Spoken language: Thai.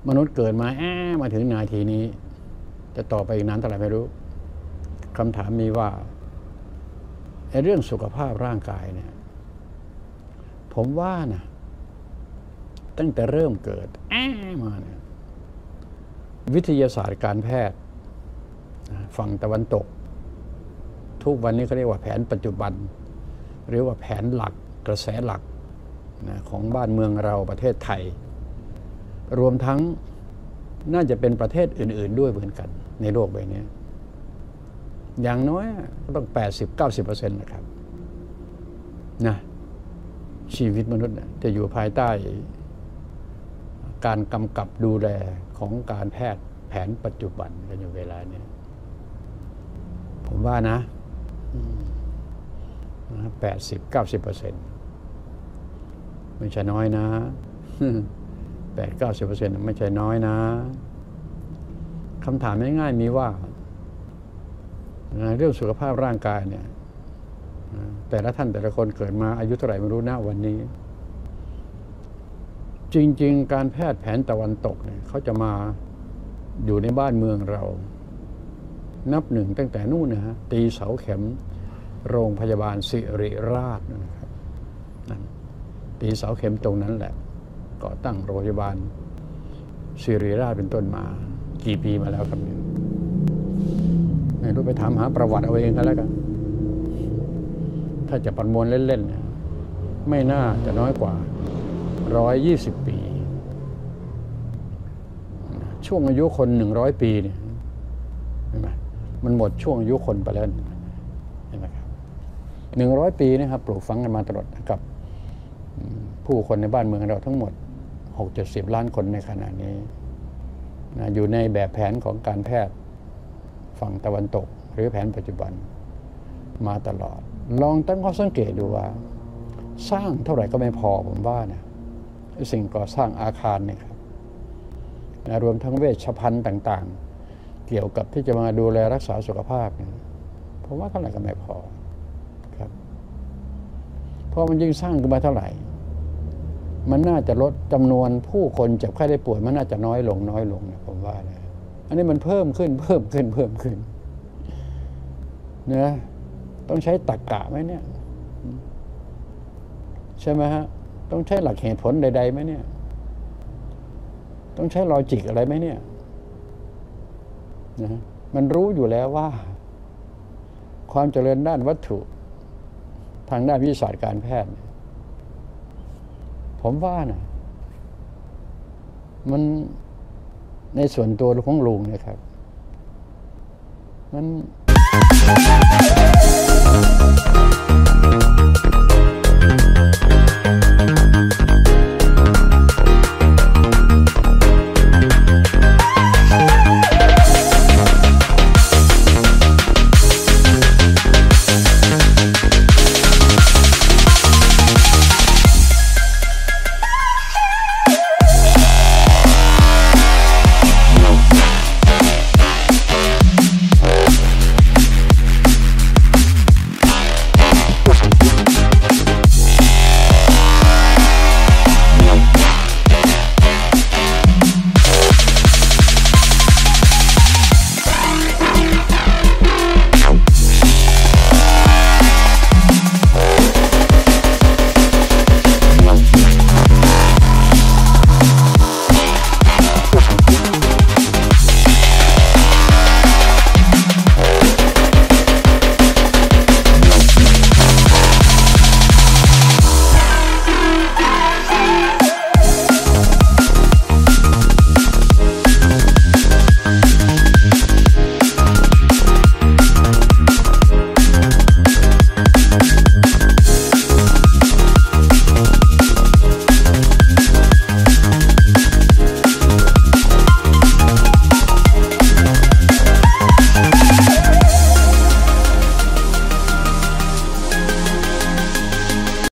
มนุษย์เกิดมามาถึงนาทีนี้จะต่อไปอีกนานเท่าไหร่ไม่รู้คำถามมีว่าเรื่องสุขภาพร่างกายเนี่ยผมว่านะตั้งแต่เริ่มเกิดมาเนี่ยวิทยาศาสตร์การแพทย์ฝั่งตะวันตกทุกวันนี้เขาเรียกว่าแผนปัจจุบันหรือว่าแผนหลักกระแสหลักของบ้านเมืองเราประเทศไทยรวมทั้งน่าจะเป็นประเทศอื่นๆด้วยเหมือนกันในโลกใบนี้อย่างน้อยก็ต้อง 80-90% นะครับนะชีวิตมนุษย์จะอยู่ภายใต้การกำกับดูแลของการแพทย์แผนปัจจุบันกันอยู่เวลานี้ผมว่านะ 80-90% ไม่ใช่น้อยนะ 8-90% ไม่ใช่น้อยนะคำถามง่ายๆมีว่าเรื่องสุขภาพร่างกายเนี่ยแต่ละท่านแต่ละคนเกิดมาอายุเท่าไหร่ไม่รู้นะวันนี้จริงๆการแพทย์แผนตะวันตกเนี่ยเขาจะมาอยู่ในบ้านเมืองเรานับหนึ่งตั้งแต่นู่นนะฮะตีเสาเข็มโรงพยาบาลศิริราชนะครับตีเสาเข็มตรงนั้นแหละก่อตั้งโรงพยาบาลศิริราชเป็นต้นมากี่ปีมาแล้วครับเนี่ยไม่รู้ไปถามหาประวัติเอาเองกันแล้วกันถ้าจะประมวลเล่นๆเนี่ยไม่น่าจะน้อยกว่า120 ปีช่วงอายุคน100 ปีเนี่ยเห็นไหมมันหมดช่วงอายุคนไปแล้วเห็นไหมครับ100 ปีนะครับปลูกฝังกันมาตลอดกับผู้คนในบ้านเมืองเราทั้งหมด60-70 ล้านคนในขณะนี้อยู่ในแบบแผนของการแพทย์ฝั่งตะวันตกหรือแผนปัจจุบันมาตลอดลองตั้งข้อสังเกตดูว่าสร้างเท่าไหร่ก็ไม่พอผมว่านะสิ่งก่อสร้างอาคารเนี่ยครับรวมทั้งเวชภัณฑ์ต่างๆเกี่ยวกับที่จะมาดูแลรักษาสุขภาพเนี่ยผมว่าเท่าไหร่ก็ไม่พอครับเพราะมันยิ่งสร้างขึ้นมาเท่าไหร่มันน่าจะลดจำนวนผู้คนเจ็บไข้ได้ป่วยมันน่าจะน้อยลงนะผมว่านะอันนี้มันเพิ่มขึ้นนะต้องใช้ตรรกะไหมเนี่ยใช่ไหมฮะต้องใช้หลักเหตุผลใดๆไหมเนี่ยต้องใช้ลอจิกอะไรไหมเนี่ยนะมันรู้อยู่แล้วว่าความเจริญด้านวัตถุทางด้านวิทยาศาสตร์การแพทย์ผมว่านะมันในส่วนตัวของลุงนะครับมัน